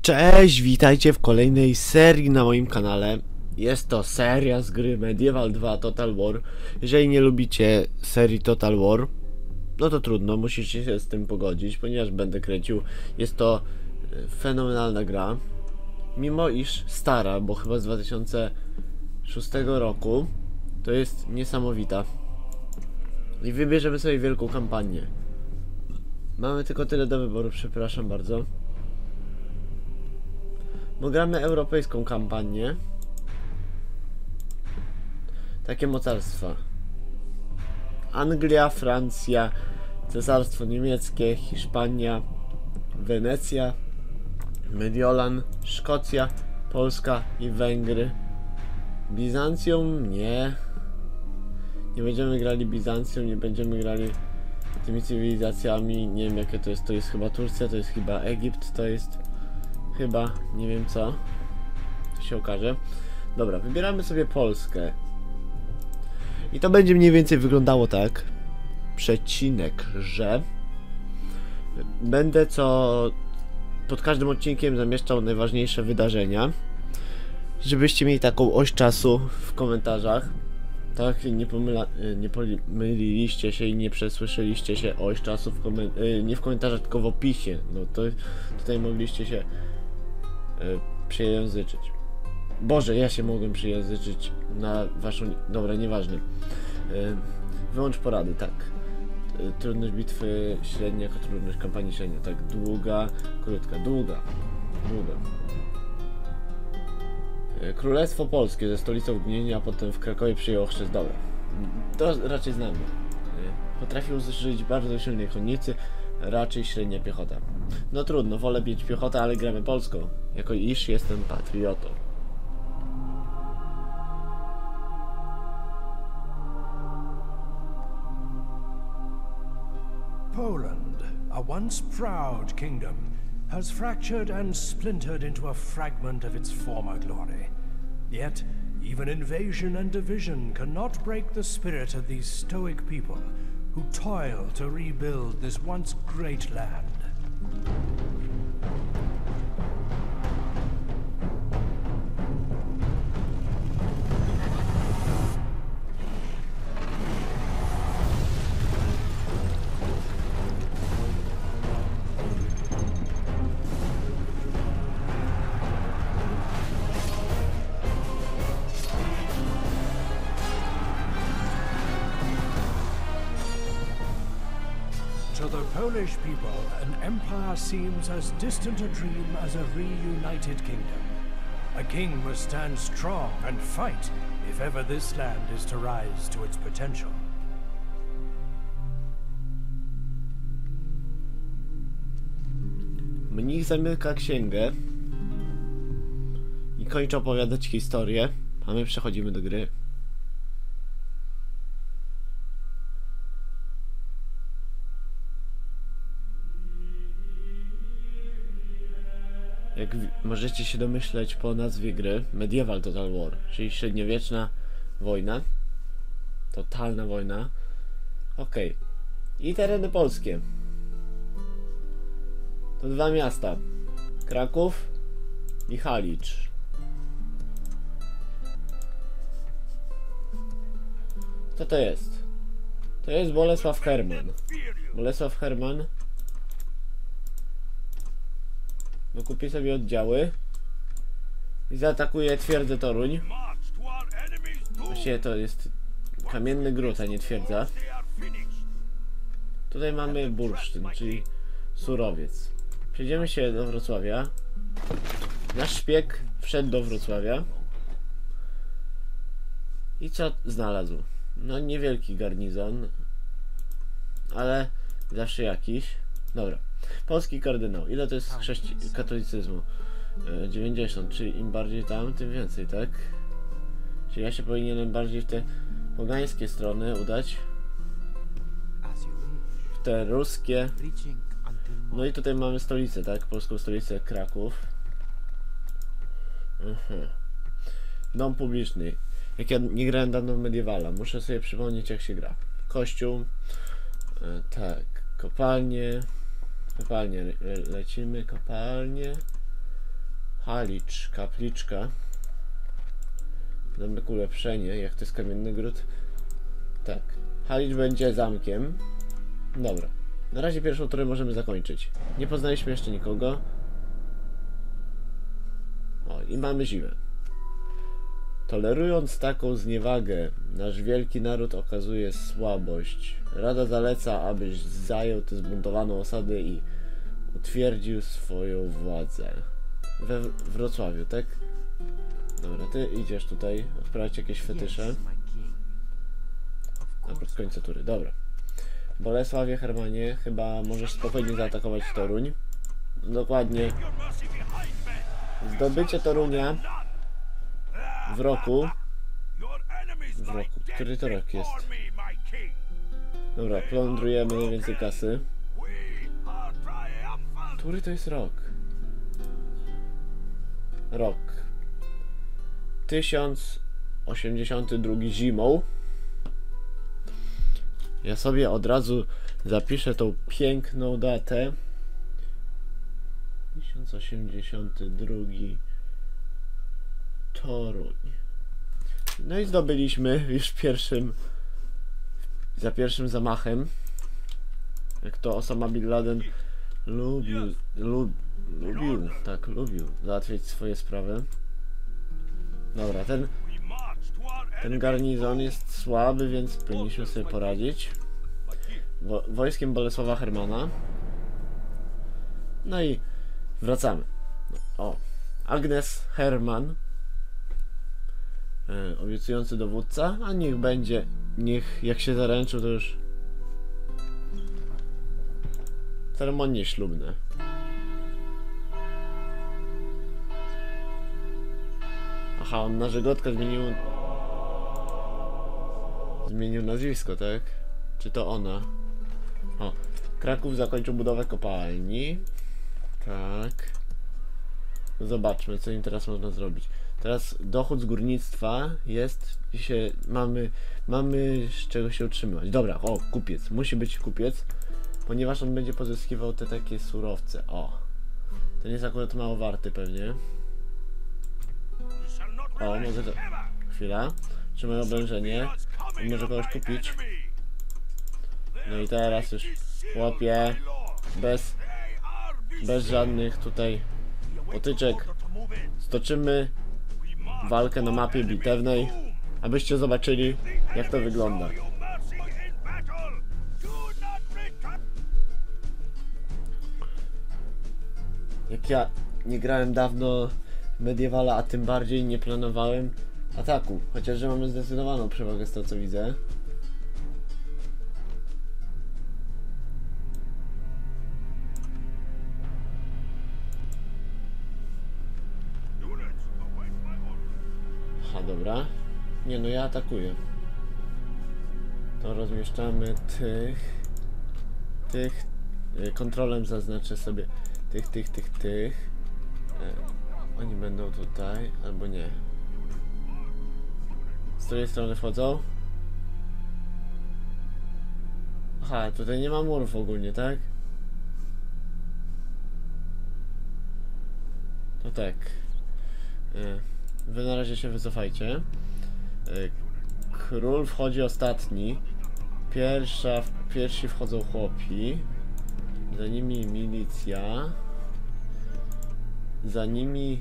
Cześć, witajcie w kolejnej serii na moim kanale. Jest to seria z gry Medieval 2 Total War. Jeżeli nie lubicie serii Total War, no to trudno, musicie się z tym pogodzić, ponieważ będę kręcił. Jest to fenomenalna gra. Mimo iż stara, bo chyba z 2006 roku, to jest niesamowita. I wybierzemy sobie wielką kampanię. Mamy tylko tyle do wyboru, przepraszam bardzo. Bo gramy europejską kampanię. Takie mocarstwa: Anglia, Francja, Cesarstwo Niemieckie, Hiszpania, Wenecja, Mediolan, Szkocja, Polska i Węgry. Bizancjum? Nie. Nie będziemy grali Bizancjum, nie będziemy grali tymi cywilizacjami. Nie wiem jakie to jest. To jest chyba Turcja, to jest chyba Egipt, to jest chyba, nie wiem co. To się okaże. Dobra, wybieramy sobie Polskę. I to będzie mniej więcej wyglądało tak. Przecinek, że będę pod każdym odcinkiem zamieszczał najważniejsze wydarzenia, żebyście mieli taką oś czasu w komentarzach. Tak, nie pomyliliście się i nie przesłyszeliście się oś czasu nie w komentarzach, tylko w opisie. No to tutaj mogliście się przejęzyczyć. Boże, ja się mogłem przejęzyczyć na waszą... Dobra, nieważne. Wyłącz porady, tak. Trudność bitwy średnia jako trudność kampanii średnia. Tak, długa, krótka, długa. Królestwo Polskie ze stolicą w Gdyni, a potem w Krakowie przyjęło chrzest. Dobra. To raczej znamy. Potrafił zużyć bardzo silnej konnicy, raczej średnia piechota. No trudno, wolę mieć piechotę, ale gramy polską, jako iż jestem patriotą. Poland, a once proud kingdom, has fractured and splintered into a fragment of its former glory. Yet, even invasion and division cannot break the spirit of these stoic people who toil to rebuild this once great land. To the Polish people, an empire seems as distant a dream as a reunited kingdom. A king must stand strong and fight if ever this land is to rise to its potential. Mnich zamyka księgę i kończy opowiadać historię, a my przechodzimy do gry. Jak możecie się domyśleć po nazwie gry, Medieval Total War, czyli średniowieczna wojna. Totalna wojna. Okej. I tereny polskie. To dwa miasta. Kraków i Halicz. Co to jest? To jest Bolesław Herman. Bolesław Herman kupi sobie oddziały i zaatakuje twierdzę Toruń. Właściwie to jest kamienny gród, a nie twierdza. Tutaj mamy bursztyn, czyli surowiec. Przejdziemy się do Wrocławia. Nasz szpieg wszedł do Wrocławia. I co znalazł? No niewielki garnizon, ale zawsze jakiś. Dobra. Polski kardynał. Ile to jest katolicyzmu? 90, czyli im bardziej tam, tym więcej, tak? Czyli ja się powinienem bardziej w te pogańskie strony udać. W te ruskie. No i tutaj mamy stolicę, tak? Polską stolicę Kraków. Dom publiczny. Jak ja nie grałem dawno w Medievala, muszę sobie przypomnieć jak się gra. Kościół. Tak. Kopalnie. Kopalnie, lecimy, kopalnie. Halicz, kapliczka. Zamek ulepszenie, jak to jest kamienny gród. Tak. Halicz będzie zamkiem. Dobra. Na razie pierwszą turę możemy zakończyć. Nie poznaliśmy jeszcze nikogo. O, i mamy zimę. Tolerując taką zniewagę, nasz wielki naród okazuje słabość. Rada zaleca, abyś zajął tę zbuntowaną osadę i utwierdził swoją władzę. We Wrocławiu, tak? Dobra, ty idziesz tutaj, odprawiać jakieś fetysze. Na końcu tury, dobra. Bolesławie, Hermanie, chyba możesz spokojnie zaatakować Toruń. Dokładnie. Zdobycie Torunia w roku. Który to rok jest? Dobra, plądrujemy najwięcej kasy. Który to jest rok? Rok 1082 zimą. Ja sobie od razu zapiszę tą piękną datę. 1082 Toruń. No i zdobyliśmy już za pierwszym zamachem. Jak to Osama Bin Laden lubił załatwiać swoje sprawy. Dobra, ten garnizon jest słaby, więc powinniśmy sobie poradzić. Wojskiem Bolesława Hermana. No i wracamy. O, Agnes Herman, obiecujący dowódca, a niech będzie, jak się zaręczył, to już ceremonie ślubne. Aha, on na Żegotka zmienił nazwisko, tak? Czy to ona? O, Kraków zakończył budowę kopalni. Tak. Zobaczmy, co im teraz można zrobić. Teraz dochód z górnictwa jest. Dzisiaj mamy z czego się utrzymywać. Dobra, o, kupiec. Musi być kupiec, ponieważ on będzie pozyskiwał te takie surowce. O. Ten jest akurat mało warty pewnie. O, może to... Chwila. Trzymaj oblężenie. On może kogoś kupić. No i teraz już, chłopie, bez żadnych tutaj potyczek stoczymy walkę na mapie bitewnej, abyście zobaczyli, jak to wygląda. Jak ja nie grałem dawno w Medievala, a tym bardziej nie planowałem ataku, chociaż że mamy zdecydowaną przewagę z tego, co widzę. Aha, dobra. Nie, no ja atakuję. To rozmieszczamy tych. Kontrolem zaznaczę sobie tych. Oni będą tutaj, albo nie. Z której strony wchodzą? Aha, tutaj nie ma murów ogólnie, tak? To tak. Wy na razie się wycofajcie. Król wchodzi ostatni. Pierwsi wchodzą chłopi. Za nimi milicja. Za nimi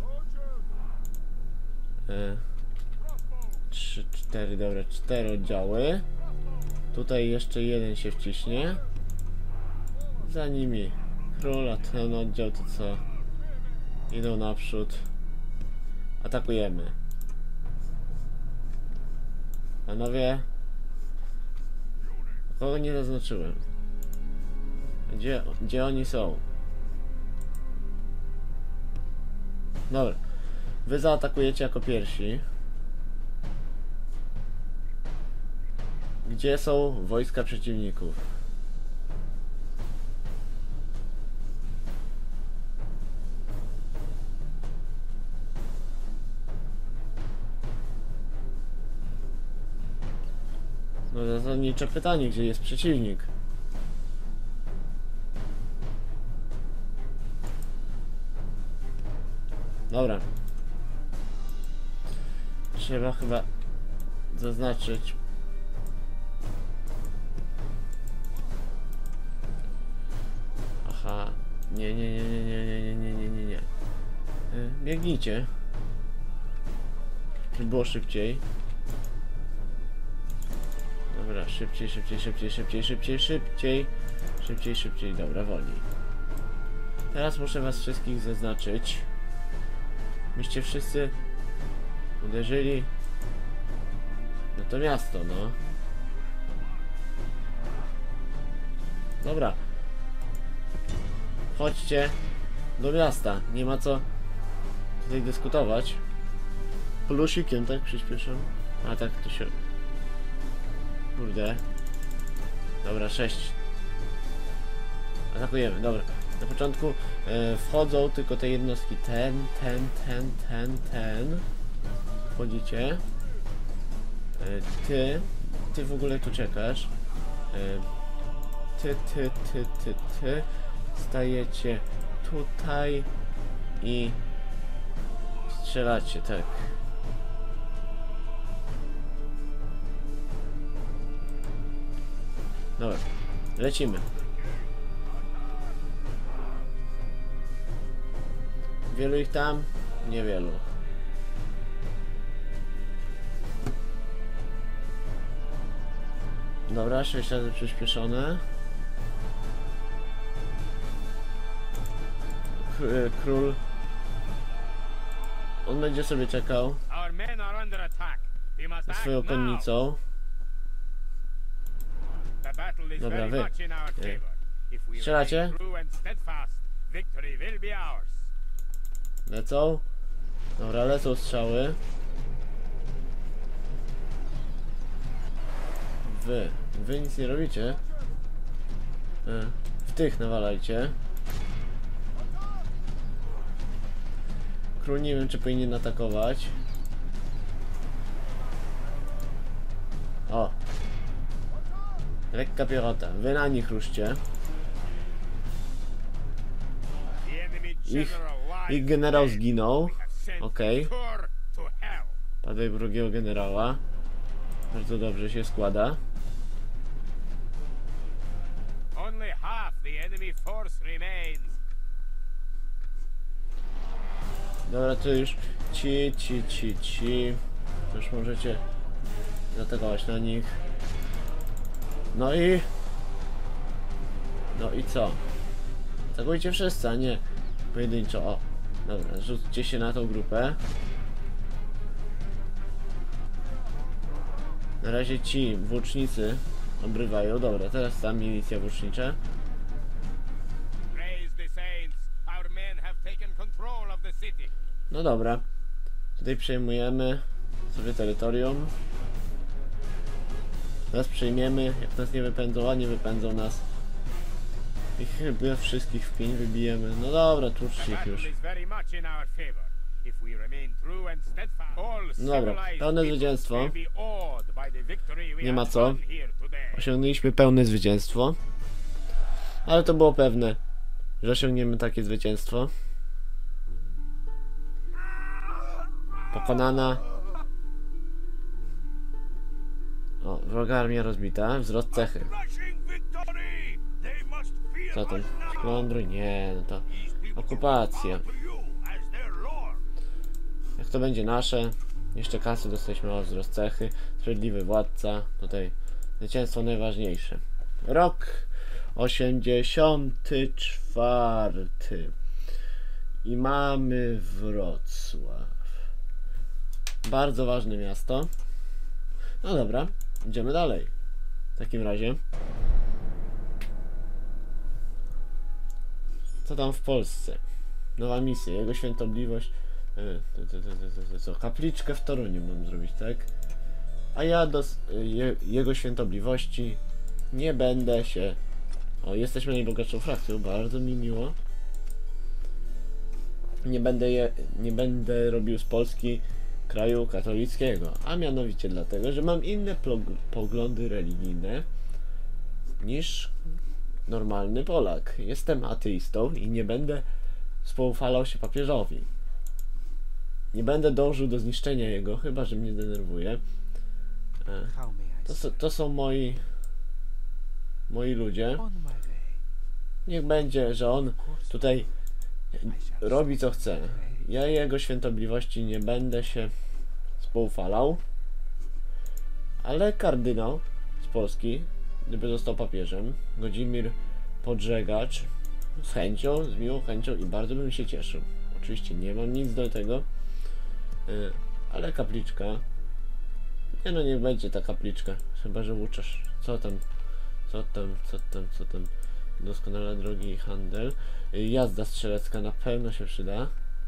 3, 4, dobra, 4 oddziały. Tutaj jeszcze jeden się wciśnie. Za nimi król, a ten oddział to co? Idą naprzód. Atakujemy. Panowie, kogo nie zaznaczyłem? Gdzie oni są? Dobra. Wy zaatakujecie jako pierwsi. Gdzie są wojska przeciwników? No zasadnicze pytanie, gdzie jest przeciwnik? Dobra. Trzeba chyba zaznaczyć. Aha. Nie. Biegnijcie. Żeby było szybciej. Dobra, szybciej. Dobra, wolniej. Teraz muszę was wszystkich zaznaczyć. Myście wszyscy uderzyli na to miasto, no. Dobra. Chodźcie do miasta. Nie ma co tutaj dyskutować. Plusikiem, tak? Przyspieszam. A tak to się... Kurde. Dobra, 6. Atakujemy, dobra. Na początku wchodzą tylko te jednostki. Ten. Wchodzicie. Ty w ogóle tu czekasz. Ty. Stajecie tutaj i strzelacie, tak. Dobra, lecimy. Wielu ich tam? Niewielu. Dobra, 6 razy przyspieszone. Król. On będzie sobie czekał ze swoją konnicą. Dobra, wy. Strzelacie? Lecą? Dobra, lecą strzały. Wy nic nie robicie. W tych nawalajcie. Król nie wiem, czy powinien atakować. O! Lekka piechota. Wy na nich ruszcie. Ich generał zginął. Okej. Padaj drugiego generała. Bardzo dobrze się składa. Dobra, to już ci. Już możecie zaatakować na nich. No i co? Atakujcie wszyscy, a nie pojedynczo. O, dobra, rzućcie się na tą grupę. Na razie ci włócznicy obrywają. Dobra, teraz ta milicja włócznicza. No dobra. Tutaj przejmujemy sobie terytorium. Teraz przejmiemy, jak nas nie wypędzą, a nie wypędzą nas. I chyba wszystkich w pień wybijemy. No dobra, tłuczcie ich już. No dobra, pełne zwycięstwo. Nie ma co. Osiągnęliśmy pełne zwycięstwo. Ale to było pewne, że osiągniemy takie zwycięstwo. Pokonana. O, wroga armia rozbita. Wzrost cechy. Co tam? Splądruj? Nie, no to okupacja. Jak to będzie nasze? Jeszcze kasy dostaliśmy. O, wzrost cechy. Sprawiedliwy władca. Tutaj zwycięstwo najważniejsze. Rok 84. I mamy Wrocław. Bardzo ważne miasto. No dobra, idziemy dalej. W takim razie. Co tam w Polsce? Nowa misja, jego świątobliwość. Co? Kapliczkę w Toruniu mam zrobić, tak? A ja do jego świątobliwości nie będę się... O, jesteśmy najbogatszą frakcją, bardzo mi miło. Nie będę robił z Polski kraju katolickiego, a mianowicie dlatego, że mam inne poglądy religijne niż normalny Polak. Jestem ateistą i nie będę spoufalał się papieżowi. Nie będę dążył do zniszczenia jego, chyba że mnie denerwuje. How may I To są moi ludzie. on my way? Niech będzie, że on tutaj robi co chce. Ja jego świętobliwości nie będę się spoufalał. Ale kardynał z Polski, gdyby został papieżem, Godzimir Podżegacz, z chęcią, z miłą chęcią i bardzo bym się cieszył. Oczywiście nie mam nic do tego, ale kapliczka. Nie no, niech będzie ta kapliczka. Chyba że Łukasz. Co tam? Doskonale drogi handel. Jazda strzelecka na pewno się przyda.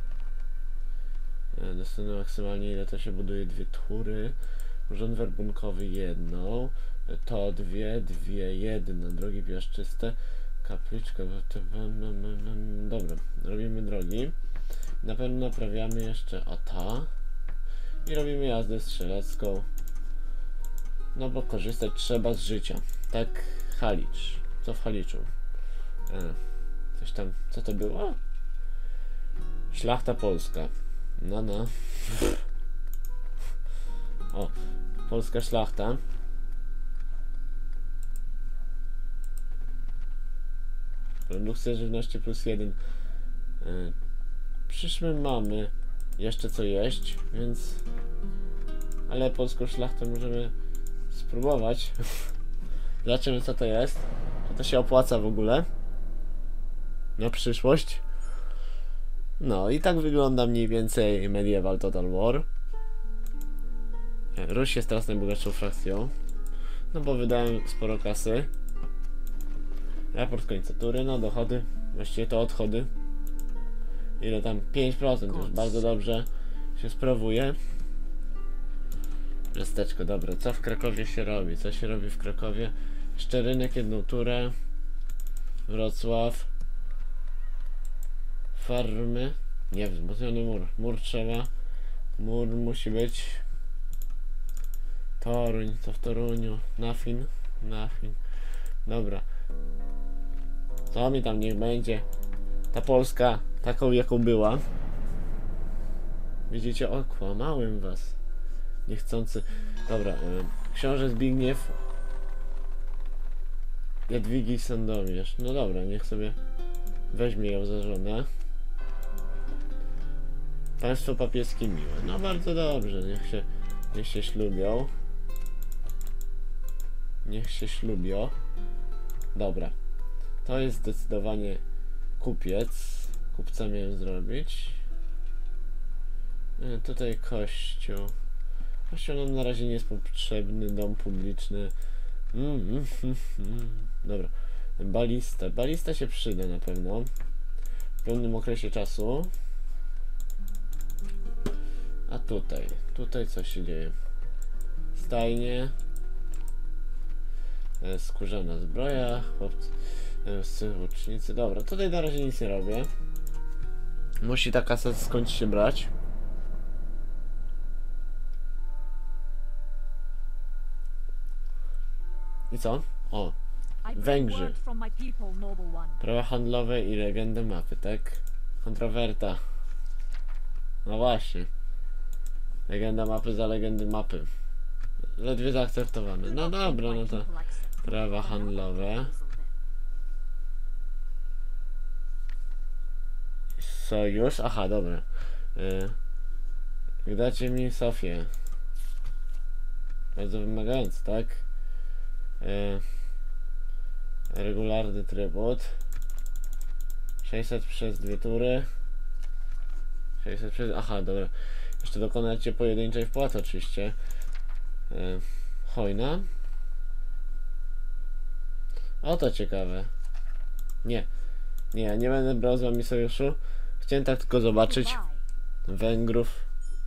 Dostanę maksymalnie ile to się buduje 2 tury. Urząd werbunkowy 1. To 2, 1. Drogi piaszczyste. Kapliczka. Dobra, robimy drogi. Na pewno naprawiamy jeszcze ta. I robimy jazdę strzelecką. No bo korzystać trzeba z życia. Tak, Halicz. Co w Haliczu? Coś tam, co to było? Szlachta polska. No. O, polska szlachta. Produkcja żywności +1. Przyszły mamy jeszcze co jeść, więc... Ale polską szlachtę możemy spróbować. Zobaczymy co to jest. Czy to się opłaca w ogóle. Na przyszłość. No i tak wygląda mniej więcej Medieval Total War. Ruś jest teraz najbogatszą frakcją. No bo wydałem sporo kasy. Raport końcatury, no dochody. Właściwie to odchody. Ile tam? 5% już bardzo dobrze się sprawuje. Miasteczko, dobra. Co w Krakowie się robi? Co się robi w Krakowie? Jeszcze rynek, 1 turę. Wrocław. Farmy. Nie, wzmocniony mur. Mur trzeba. Mur musi być. Toruń. Co w Toruniu? Nafin. Dobra. Co mi tam niech będzie. Ta Polska taką jaką była. Widzicie? O, kłamałem was. Niechcący. Dobra. Książę Zbigniew Jadwigi Sandomierz. No dobra, niech sobie weźmie ją za żonę. Państwo papieskie miłe. No bardzo dobrze, niech się ślubią. Niech się ślubią. Dobra. To jest zdecydowanie kupiec. Kupca miałem zrobić. Tutaj kościół. Kościół nam na razie nie jest potrzebny. Dom publiczny. Dobra. Balista. Balista się przyda na pewno. W pewnym okresie czasu. A tutaj co się dzieje? Stajnie. Skórzana zbroja. Chłopcy. Łucznicy. Dobra, tutaj na razie nic nie robię. Musi ta kasa skądś się brać. I co? O, Węgrzy. Prawa handlowe i legendy mapy, tak? Kontrowerta. No właśnie. Legenda mapy za legendy mapy. Ledwie zaakceptowane. No dobra, no to prawa handlowe. Sojusz? Aha, dobra. Dacie mi Sofię. Bardzo wymagający, tak? Regularny trybut. 600 przez 2 tury. 600 przez... Aha, dobra. Jeszcze dokonacie pojedynczej wpłaty oczywiście. Hojna. O, to ciekawe. Nie, nie będę brał z wami sojuszu. Chciałem tak tylko zobaczyć Węgrów.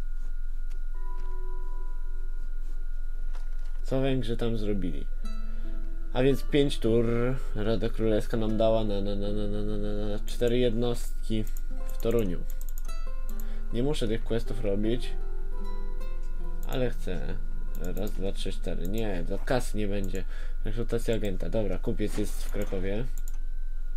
Co Węgrzy tam zrobili? A więc 5 tur Rada Królewska nam dała na 4 jednostki w Toruniu. Nie muszę tych questów robić, ale chcę. Raz, 2, 3, 4. Nie, do kasy nie będzie. Rekrutacja agenta. Dobra, kupiec jest w Krakowie.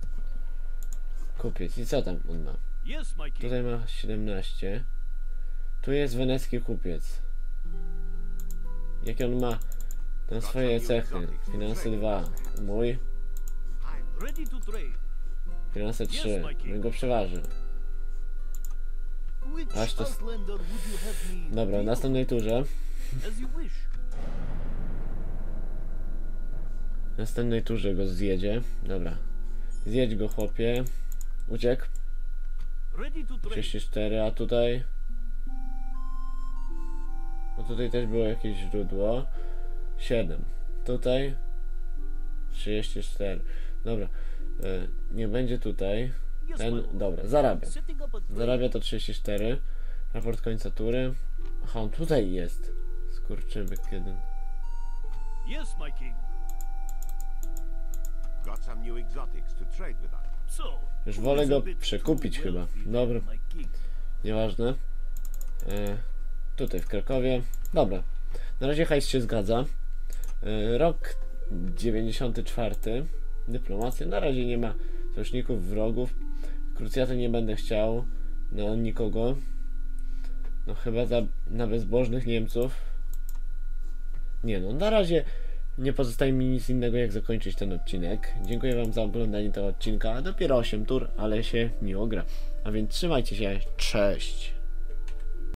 Kupiec. I co tam on ma? Tutaj ma 17. Tu jest wenecki kupiec. Jakie on ma tam swoje cechy? Finanse 2. Mój. Ready to trade. Finanse 3. Mój go przeważy. Which Aż to... outlander would you have me Dobra, w następnej turze. as you wish? W następnej turze go zjedzie. Dobra. Zjedź go, chłopie. Uciekł. Ready to trade. 34, a tutaj... No tutaj też było jakieś źródło. 7. Tutaj 34. Dobra. Nie będzie tutaj. Yes, Ten, my lord. dobra, zarabia. Setting up a trade. Zarabia to 34. Raport końca tury. Aha, on tutaj jest. Skurczybyk jeden. Yes, my king. Got some new exotics to trade with us. So. Już who wolę is go a bit przekupić too chyba. wealthy, Dobra, my king? nieważne. Tutaj w Krakowie. Dobra. Na razie hajs się zgadza. Rok 94. Dyplomacja. Na razie nie ma sojuszników, wrogów. Krucjaty nie będę chciał na nikogo. No chyba na bezbożnych Niemców. Nie no, na razie nie pozostaje mi nic innego jak zakończyć ten odcinek. Dziękuję wam za oglądanie tego odcinka. Dopiero 8 tur, ale się miło gra. A więc trzymajcie się. Cześć!